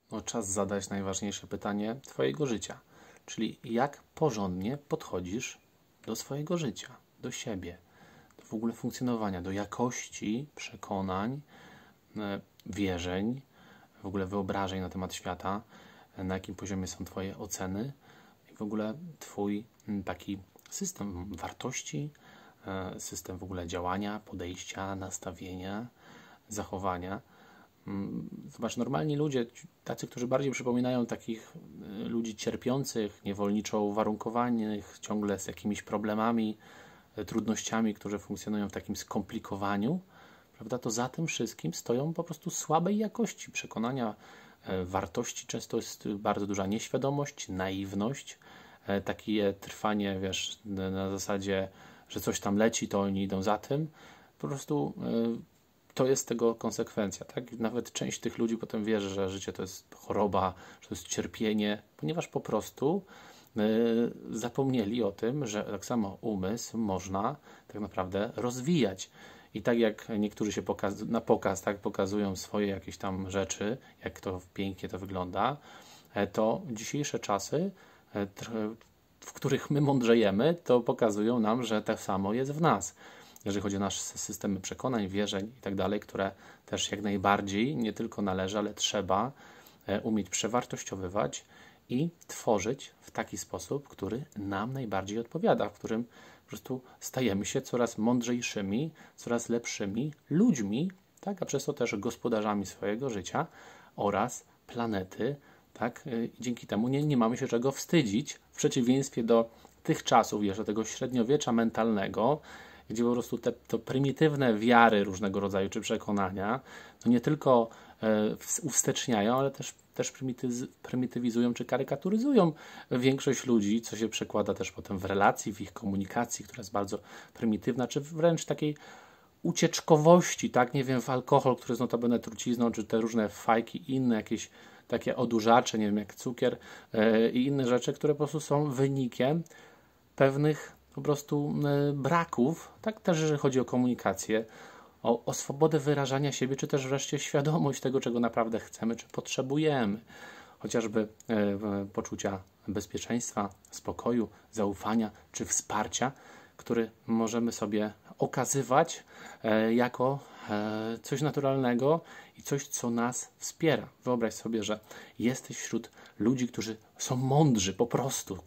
No, czas zadać najważniejsze pytanie Twojego życia, czyli jak porządnie podchodzisz do swojego życia, do siebie, do w ogóle funkcjonowania, do jakości przekonań, wierzeń, w ogóle wyobrażeń na temat świata, na jakim poziomie są Twoje oceny i w ogóle Twój taki system wartości, system w ogóle działania, podejścia, nastawienia, zachowania. Zobacz, normalni ludzie, tacy, którzy bardziej przypominają takich ludzi cierpiących, niewolniczo uwarunkowanych, ciągle z jakimiś problemami, trudnościami, którzy funkcjonują w takim skomplikowaniu, prawda, to za tym wszystkim stoją po prostu słabej jakości przekonania, wartości. Często jest bardzo duża nieświadomość, naiwność, takie trwanie, wiesz, na zasadzie, że coś tam leci, to oni idą za tym. Po prostu to jest tego konsekwencja, tak? Nawet część tych ludzi potem wierzy, że życie to jest choroba, że to jest cierpienie, ponieważ po prostu zapomnieli o tym, że tak samo umysł można tak naprawdę rozwijać. I tak jak niektórzy się na pokaz tak, pokazują swoje jakieś tam rzeczy, jak to pięknie to wygląda, to dzisiejsze czasy, w których my mądrzejemy, to pokazują nam, że tak samo jest w nas. Jeżeli chodzi o nasze systemy przekonań, wierzeń i tak dalej, które też jak najbardziej nie tylko należy, ale trzeba umieć przewartościowywać i tworzyć w taki sposób, który nam najbardziej odpowiada, w którym po prostu stajemy się coraz mądrzejszymi, coraz lepszymi ludźmi, tak? A przez to też gospodarzami swojego życia oraz planety. Tak? I dzięki temu nie mamy się czego wstydzić, w przeciwieństwie do tych czasów, jeszcze tego średniowiecza mentalnego, gdzie po prostu te prymitywne wiary różnego rodzaju, czy przekonania, no nie tylko uwsteczniają, ale też prymitywizują, czy karykaturyzują większość ludzi, co się przekłada też potem w relacji, w ich komunikacji, która jest bardzo prymitywna, czy wręcz takiej ucieczkowości, tak, nie wiem, w alkohol, który jest notabene trucizną, czy te różne fajki i inne jakieś takie odurzacze, nie wiem, jak cukier i inne rzeczy, które po prostu są wynikiem pewnych po prostu braków, tak też jeżeli chodzi o komunikację, o swobodę wyrażania siebie, czy też wreszcie świadomość tego, czego naprawdę chcemy, czy potrzebujemy. Chociażby poczucia bezpieczeństwa, spokoju, zaufania, czy wsparcia, który możemy sobie okazywać jako coś naturalnego i coś, co nas wspiera. Wyobraź sobie, że jesteś wśród ludzi, którzy są mądrzy po prostu,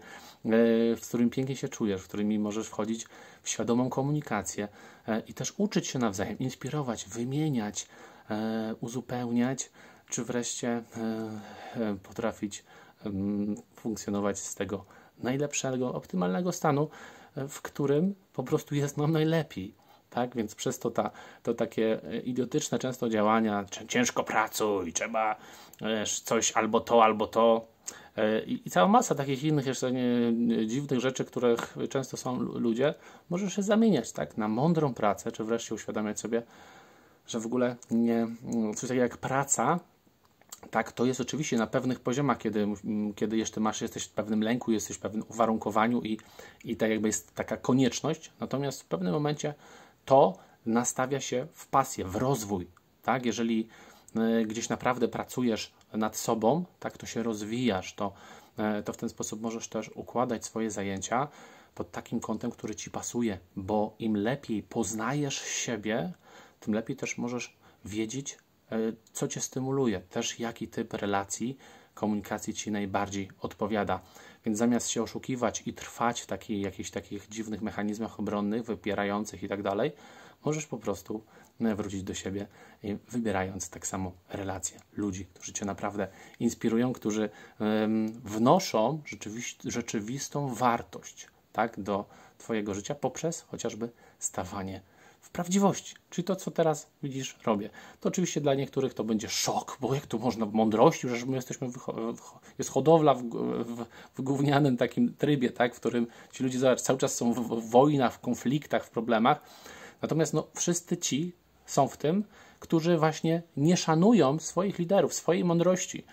z którymi pięknie się czujesz, w którymi możesz wchodzić w świadomą komunikację i też uczyć się nawzajem, inspirować, wymieniać, uzupełniać, czy wreszcie potrafić funkcjonować z tego najlepszego, optymalnego stanu, w którym po prostu jest nam najlepiej. Tak? Więc przez to takie idiotyczne często działania, ciężko pracuj, trzeba coś albo to, i cała masa takich innych jeszcze dziwnych rzeczy, których często są ludzie, może się zamieniać, tak, na mądrą pracę, czy wreszcie uświadamiać sobie, że w ogóle coś takiego jak praca, tak, to jest oczywiście na pewnych poziomach, kiedy jeszcze jesteś w pewnym lęku, jesteś w pewnym uwarunkowaniu i tak jakby jest taka konieczność, natomiast w pewnym momencie to nastawia się w pasję, w rozwój, tak, jeżeli gdzieś naprawdę pracujesz nad sobą, tak, to się rozwijasz, to w ten sposób możesz też układać swoje zajęcia pod takim kątem, który Ci pasuje, bo im lepiej poznajesz siebie, tym lepiej też możesz wiedzieć, co Cię stymuluje, też jaki typ relacji, komunikacji Ci najbardziej odpowiada. Więc zamiast się oszukiwać i trwać w jakichś takich dziwnych mechanizmach obronnych, wypierających i tak dalej, możesz po prostu wrócić do siebie, wybierając tak samo relacje, ludzi, którzy Cię naprawdę inspirują, którzy wnoszą rzeczywistą wartość, tak, do Twojego życia poprzez chociażby stawanie w prawdziwości. Czyli to, co teraz widzisz, robię. To oczywiście dla niektórych to będzie szok, bo jak tu można w mądrości, że my jesteśmy jest hodowla w gównianym takim trybie, tak, w którym ci ludzie cały czas są w wojnach, w konfliktach, w problemach. Natomiast no, wszyscy ci są w tym, którzy właśnie nie szanują swoich liderów, swojej mądrości.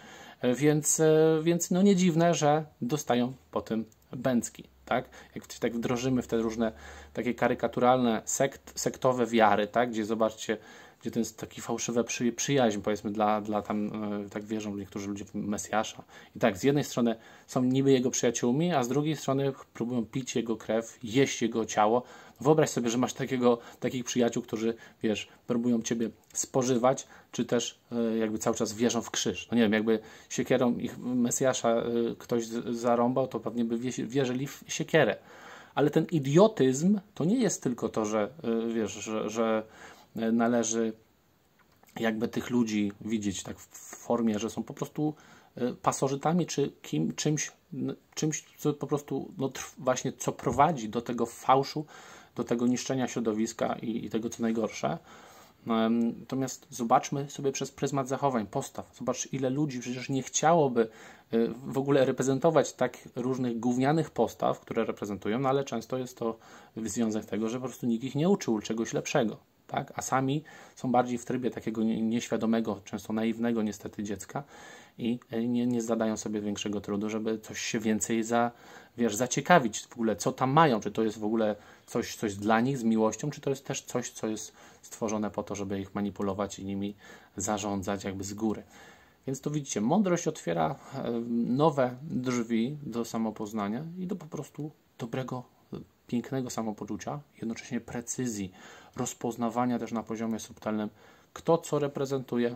Więc no nie dziwne, że dostają po tym bęcki. Tak? Jak tak wdrożymy w te różne takie karykaturalne sektowe wiary, tak? Gdzie zobaczcie, gdzie to jest taki fałszywa przyjaźń, powiedzmy, dla tam, tak wierzą niektórzy ludzie w Mesjasza. I tak, z jednej strony są niby jego przyjaciółmi, a z drugiej strony próbują pić jego krew, jeść jego ciało. Wyobraź sobie, że masz takich przyjaciół, którzy, wiesz, próbują ciebie spożywać, czy też jakby cały czas wierzą w krzyż. No nie wiem, jakby siekierą ich Mesjasza ktoś zarąbał, to pewnie by wierzyli w siekierę. Ale ten idiotyzm to nie jest tylko to, że wiesz, że należy jakby tych ludzi widzieć tak w formie, że są po prostu pasożytami, czy czymś, co po prostu właśnie co prowadzi do tego fałszu, do tego niszczenia środowiska i tego, co najgorsze. Natomiast zobaczmy sobie przez pryzmat zachowań, postaw. Zobacz, ile ludzi przecież nie chciałoby w ogóle reprezentować tak różnych gównianych postaw, które reprezentują, no ale często jest to związek tego, że po prostu nikt ich nie uczył czegoś lepszego, tak? A sami są bardziej w trybie takiego nieświadomego, często naiwnego niestety dziecka i nie zadają sobie większego trudu, żeby coś się więcej zaciekawić w ogóle, co tam mają, czy to jest w ogóle coś dla nich z miłością, czy to jest też coś, co jest stworzone po to, żeby ich manipulować i nimi zarządzać jakby z góry. Więc tu widzicie, mądrość otwiera nowe drzwi do samopoznania i do po prostu dobrego, pięknego samopoczucia, jednocześnie precyzji, rozpoznawania też na poziomie subtelnym, kto co reprezentuje.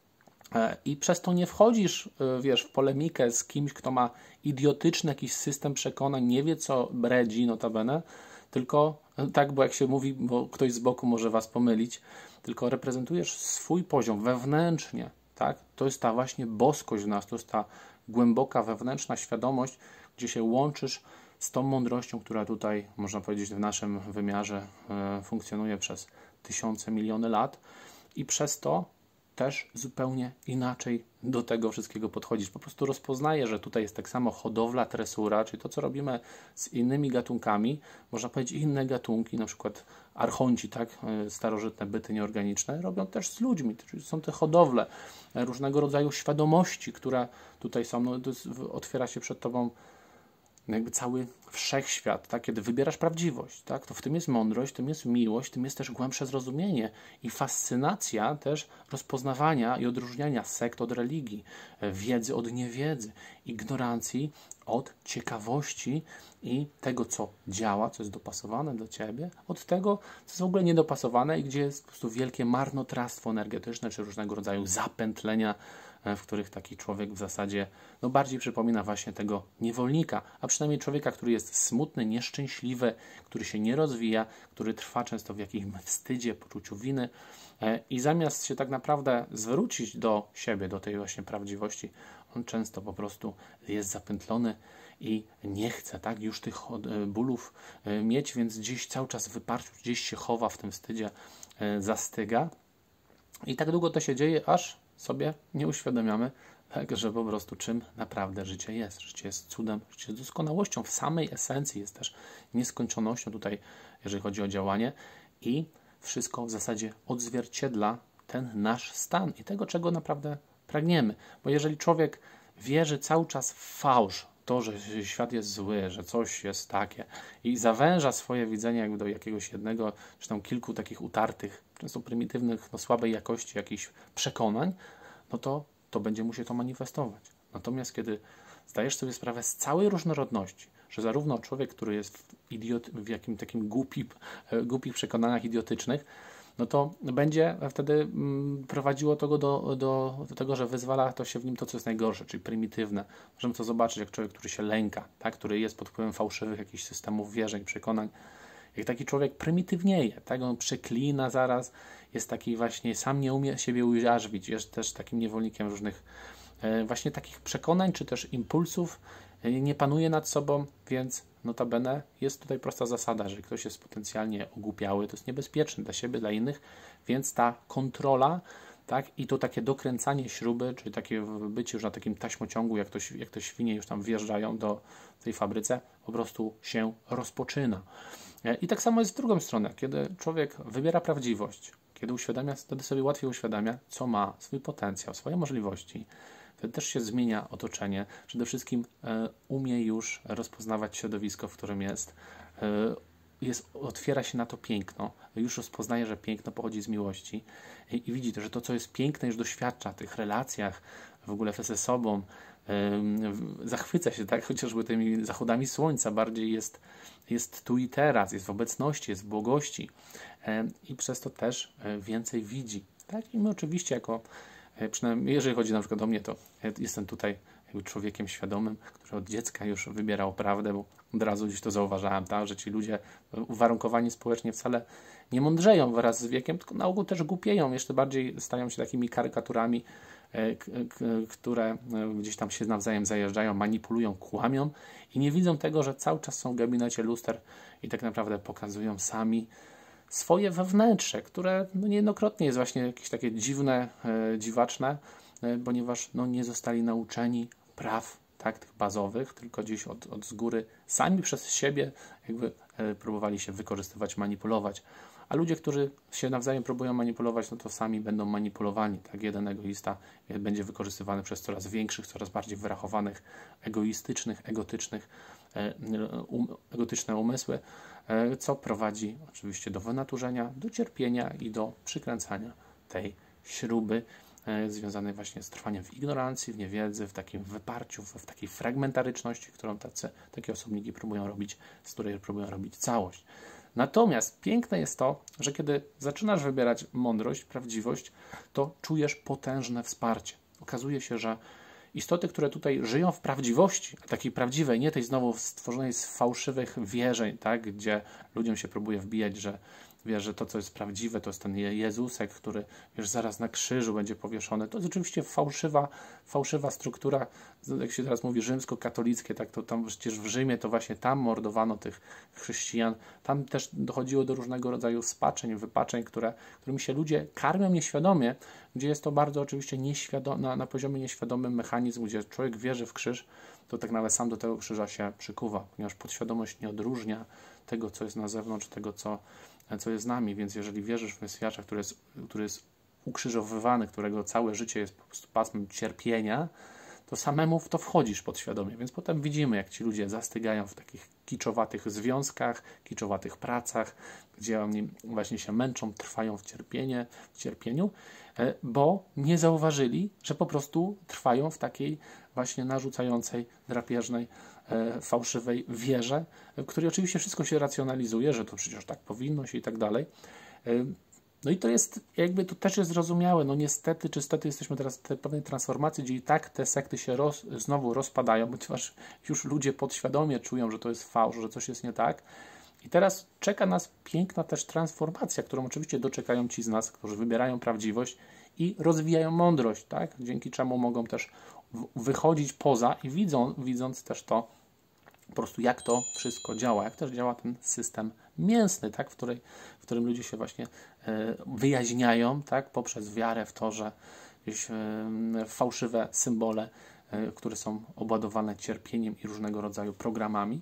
I przez to nie wchodzisz, wiesz, w polemikę z kimś, kto ma idiotyczny jakiś system przekonań, nie wie co bredzi notabene, tylko tak, bo jak się mówi, bo ktoś z boku może was pomylić, tylko reprezentujesz swój poziom wewnętrznie, tak? To jest ta właśnie boskość w nas, to jest ta głęboka wewnętrzna świadomość, gdzie się łączysz z tą mądrością, która tutaj, można powiedzieć, w naszym wymiarze funkcjonuje przez tysiące, miliony lat i przez to też zupełnie inaczej do tego wszystkiego podchodzisz. Po prostu rozpoznaję, że tutaj jest tak samo hodowla, tresura, czyli to, co robimy z innymi gatunkami, można powiedzieć inne gatunki, na przykład archonci, tak, starożytne byty nieorganiczne, robią też z ludźmi, czyli są te hodowle, różnego rodzaju świadomości, które tutaj są, no, otwiera się przed tobą jakby cały wszechświat, tak? Kiedy wybierasz prawdziwość, tak? To w tym jest mądrość, w tym jest miłość, w tym jest też głębsze zrozumienie i fascynacja też rozpoznawania i odróżniania sekt od religii, wiedzy od niewiedzy, ignorancji od ciekawości i tego, co działa, co jest dopasowane do ciebie, od tego, co jest w ogóle niedopasowane i gdzie jest po prostu wielkie marnotrawstwo energetyczne, czy różnego rodzaju zapętlenia, w których taki człowiek w zasadzie bardziej przypomina właśnie tego niewolnika, a przynajmniej człowieka, który jest smutny, nieszczęśliwy, który się nie rozwija, który trwa często w jakimś wstydzie, poczuciu winy i zamiast się tak naprawdę zwrócić do siebie, do tej właśnie prawdziwości, on często po prostu jest zapętlony i nie chce tak już tych bólów mieć, więc gdzieś cały czas wyparciu, gdzieś się chowa w tym wstydzie, zastyga i tak długo to się dzieje, aż sobie nie uświadamiamy, tak, że po prostu czym naprawdę życie jest. Życie jest cudem, życie jest doskonałością. W samej esencji jest też nieskończonością tutaj, jeżeli chodzi o działanie i wszystko w zasadzie odzwierciedla ten nasz stan i tego, czego naprawdę pragniemy. Bo jeżeli człowiek wierzy cały czas w fałsz, to, że świat jest zły, że coś jest takie i zawęża swoje widzenie jakby do jakiegoś jednego, czy tam kilku takich utartych, często prymitywnych, słabej jakości jakichś przekonań, no to będzie mu się to manifestować. Natomiast kiedy zdajesz sobie sprawę z całej różnorodności, że zarówno człowiek, który jest w jakimś takim głupich przekonaniach idiotycznych, no to będzie wtedy prowadziło to go do tego, że wyzwala to się w nim to, co jest najgorsze, czyli prymitywne. Możemy to zobaczyć, jak człowiek, który się lęka, tak? Który jest pod wpływem fałszywych jakichś systemów wierzeń, przekonań. Jak taki człowiek prymitywnieje, tak? On przeklina zaraz, jest taki właśnie, sam nie umie siebie ujarzwić, jest też takim niewolnikiem różnych właśnie takich przekonań, czy też impulsów, nie panuje nad sobą, więc notabene jest tutaj prosta zasada, jeżeli ktoś jest potencjalnie ogłupiały, to jest niebezpieczny dla siebie, dla innych, więc ta kontrola, tak, i to takie dokręcanie śruby, czyli takie bycie już na takim taśmociągu, jak to świnie już tam wjeżdżają do tej fabryce, po prostu się rozpoczyna. I tak samo jest w drugą stronę, kiedy człowiek wybiera prawdziwość, kiedy wtedy sobie łatwiej uświadamia, co ma, swój potencjał, swoje możliwości, wtedy też się zmienia otoczenie. Przede wszystkim umie już rozpoznawać środowisko, w którym jest. otwiera się na to piękno, już rozpoznaje, że piękno pochodzi z miłości i widzi to, że to, co jest piękne, już doświadcza w tych relacjach, w ogóle ze sobą, zachwyca się, tak, chociażby tymi zachodami słońca, bardziej jest tu i teraz, jest w obecności, jest w błogości i przez to też więcej widzi. Tak? I my oczywiście przynajmniej jeżeli chodzi na przykład o mnie, to jestem tutaj człowiekiem świadomym, który od dziecka już wybierał prawdę, bo od razu gdzieś to zauważałem, tak? Że ci ludzie uwarunkowani społecznie wcale nie mądrzeją wraz z wiekiem, tylko na ogół też głupieją, jeszcze bardziej stają się takimi karykaturami, które gdzieś tam się nawzajem zajeżdżają, manipulują, kłamią i nie widzą tego, że cały czas są w gabinecie luster i tak naprawdę pokazują sami swoje wewnętrze, które niejednokrotnie jest właśnie jakieś takie dziwne, dziwaczne, ponieważ nie zostali nauczeni praw, tak, tych bazowych, tylko gdzieś od z góry sami przez siebie jakby próbowali się wykorzystywać, manipulować. A ludzie, którzy się nawzajem próbują manipulować, to sami będą manipulowani. Tak? Jeden egoista będzie wykorzystywany przez coraz większych, coraz bardziej wyrachowanych, egoistycznych, egotyczne umysły, co prowadzi oczywiście do wynaturzenia, do cierpienia i do przykręcania tej śruby związanej właśnie z trwaniem w ignorancji, w niewiedzy, w takim wyparciu, w takiej fragmentaryczności, którą takie osobniki próbują robić, z której próbują robić całość. Natomiast piękne jest to, że kiedy zaczynasz wybierać mądrość, prawdziwość, to czujesz potężne wsparcie. Okazuje się, że istoty, które tutaj żyją w prawdziwości, takiej prawdziwej, nie tej znowu stworzonej z fałszywych wierzeń, tak, gdzie ludziom się próbuje wbijać, że wiesz, że to, co jest prawdziwe, to jest ten Jezusek, który zaraz na krzyżu będzie powieszony. To jest oczywiście fałszywa struktura, jak się teraz mówi, rzymskokatolickie, tak, to tam przecież w Rzymie to właśnie tam mordowano tych chrześcijan. Tam też dochodziło do różnego rodzaju spaczeń, wypaczeń, którymi się ludzie karmią nieświadomie, gdzie jest to bardzo oczywiście na poziomie nieświadomym mechanizm, gdzie człowiek wierzy w krzyż, to tak naprawdę sam do tego krzyża się przykuwa, ponieważ podświadomość nie odróżnia tego, co jest na zewnątrz, tego, co jest z nami, więc jeżeli wierzysz w Mesjasza, który jest ukrzyżowywany, którego całe życie jest po prostu pasmem cierpienia, to samemu w to wchodzisz podświadomie, więc potem widzimy, jak ci ludzie zastygają w takich kiczowatych związkach, kiczowatych pracach, gdzie oni właśnie się męczą, trwają w cierpieniu, bo nie zauważyli, że po prostu trwają w takiej właśnie narzucającej, drapieżnej, fałszywej wierze, w której oczywiście wszystko się racjonalizuje, że to przecież tak powinno się i tak dalej. No i to jest, jakby to też jest zrozumiałe, niestety czy stety jesteśmy teraz w pewnej transformacji, gdzie i tak te sekty się znowu rozpadają, ponieważ już ludzie podświadomie czują, że to jest fałsz, że coś jest nie tak. I teraz czeka nas piękna też transformacja, którą oczywiście doczekają ci z nas, którzy wybierają prawdziwość i rozwijają mądrość, tak? Dzięki czemu mogą też wychodzić poza i widząc też to, po prostu jak to wszystko działa, jak też działa ten system mięsny, tak? w którym ludzie się właśnie wyjaźniają, tak? Poprzez wiarę w to, że jakieś fałszywe symbole, które są obładowane cierpieniem i różnego rodzaju programami,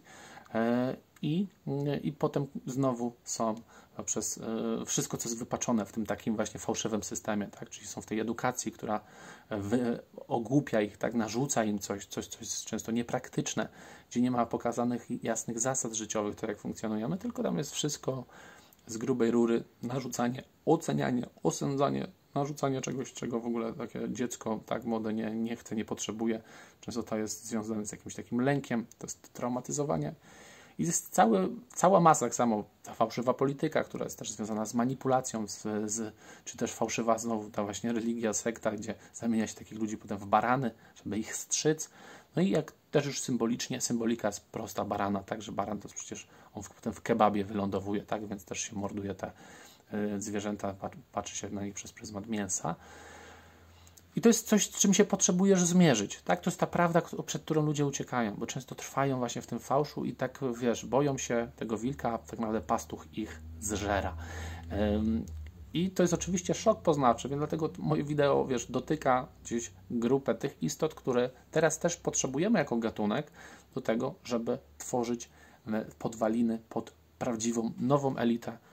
i potem znowu są przez wszystko, co jest wypaczone w tym takim właśnie fałszywym systemie, tak? Czyli są w tej edukacji, która ogłupia ich, tak? Narzuca im coś jest często niepraktyczne, gdzie nie ma pokazanych jasnych zasad życiowych, to jak funkcjonujemy, tylko tam jest wszystko z grubej rury, narzucanie, ocenianie, osądzanie, narzucanie czegoś, czego w ogóle takie dziecko tak młode nie chce, nie potrzebuje. Często to jest związane z jakimś takim lękiem, to jest traumatyzowanie. I jest cała masa, tak samo ta fałszywa polityka, która jest też związana z manipulacją, czy też fałszywa znowu ta właśnie religia, sekta, gdzie zamienia się takich ludzi potem w barany, żeby ich strzyc. No i jak też już symbolika jest prosta barana, tak, że baran to przecież on potem w kebabie wylądowuje, tak, więc też się morduje te zwierzęta, patrzy się na nich przez pryzmat mięsa. I to jest coś, z czym się potrzebujesz zmierzyć. Tak? To jest ta prawda, przed którą ludzie uciekają, bo często trwają właśnie w tym fałszu i tak, boją się tego wilka, a tak naprawdę pastuch ich zżera. I to jest oczywiście szok poznawczy, więc dlatego moje wideo, dotyka gdzieś grupę tych istot, które teraz też potrzebujemy jako gatunek do tego, żeby tworzyć podwaliny pod prawdziwą, nową elitę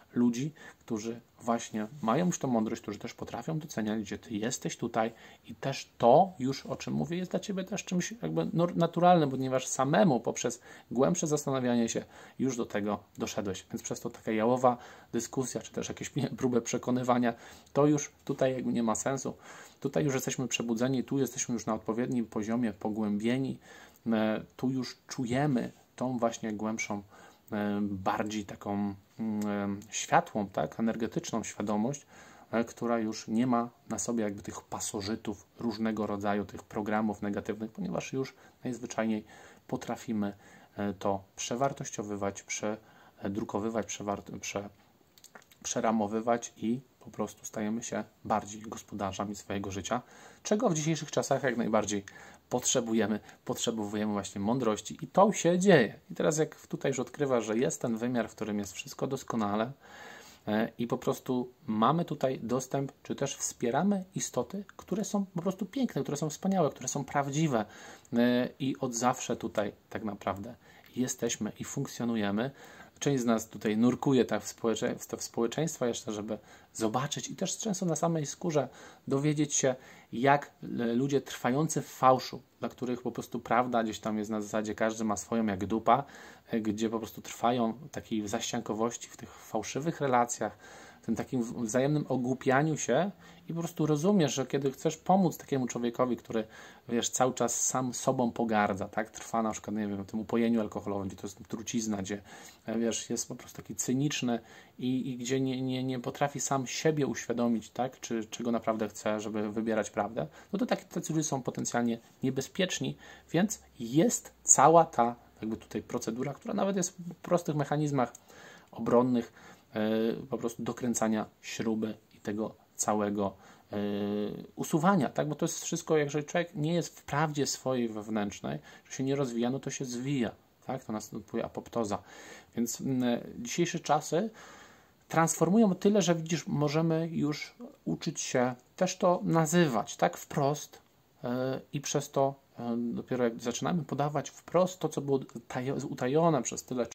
ludzi, którzy właśnie mają już tą mądrość, którzy też potrafią doceniać, że Ty jesteś tutaj i też to już, o czym mówię, jest dla Ciebie też czymś jakby naturalnym, ponieważ samemu poprzez głębsze zastanawianie się już do tego doszedłeś. Więc przez to taka jałowa dyskusja, czy też jakieś próbę przekonywania, to już tutaj jakby nie ma sensu. Tutaj już jesteśmy przebudzeni, tu jesteśmy już na odpowiednim poziomie, pogłębieni, tu już czujemy tą właśnie głębszą, bardziej taką światłą, tak, energetyczną świadomość, która już nie ma na sobie jakby tych pasożytów różnego rodzaju, tych programów negatywnych, ponieważ już najzwyczajniej potrafimy to przewartościowywać, przedrukowywać, przeramowywać i po prostu stajemy się bardziej gospodarzami swojego życia, czego w dzisiejszych czasach jak najbardziej potrzebujemy właśnie mądrości i to się dzieje. I teraz jak tutaj już odkrywasz, że jest ten wymiar, w którym jest wszystko doskonale i po prostu mamy tutaj dostęp, czy też wspieramy istoty, które są po prostu piękne, które są wspaniałe, które są prawdziwe i od zawsze tutaj tak naprawdę jesteśmy i funkcjonujemy. Część z nas tutaj nurkuje tak w społeczeństwo jeszcze, żeby zobaczyć i też często na samej skórze dowiedzieć się, jak ludzie trwający w fałszu, dla których po prostu prawda gdzieś tam jest na zasadzie każdy ma swoją jak dupa, gdzie po prostu trwają w takiej zaściankowości, w tych fałszywych relacjach, w tym takim wzajemnym ogłupianiu się i po prostu rozumiesz, że kiedy chcesz pomóc takiemu człowiekowi, który, wiesz, cały czas sam sobą pogardza, tak, trwa na przykład, nie wiem, w tym upojeniu alkoholowym, gdzie to jest trucizna, gdzie, wiesz, jest po prostu taki cyniczny i gdzie nie potrafi sam siebie uświadomić, tak, czy czego naprawdę chce, żeby wybierać prawdę, no to tacy ludzie są potencjalnie niebezpieczni, więc jest cała ta jakby tutaj procedura, która nawet jest w prostych mechanizmach obronnych, po prostu dokręcania śruby i tego całego usuwania, tak? Bo to jest wszystko, jeżeli człowiek nie jest w prawdzie swojej wewnętrznej, że się nie rozwija, no to się zwija, tak? To następuje apoptoza. Więc dzisiejsze czasy transformują tyle, że widzisz, możemy już uczyć się też to nazywać, tak? Wprost i przez to dopiero jak zaczynamy podawać wprost to, co było utajone przez tyle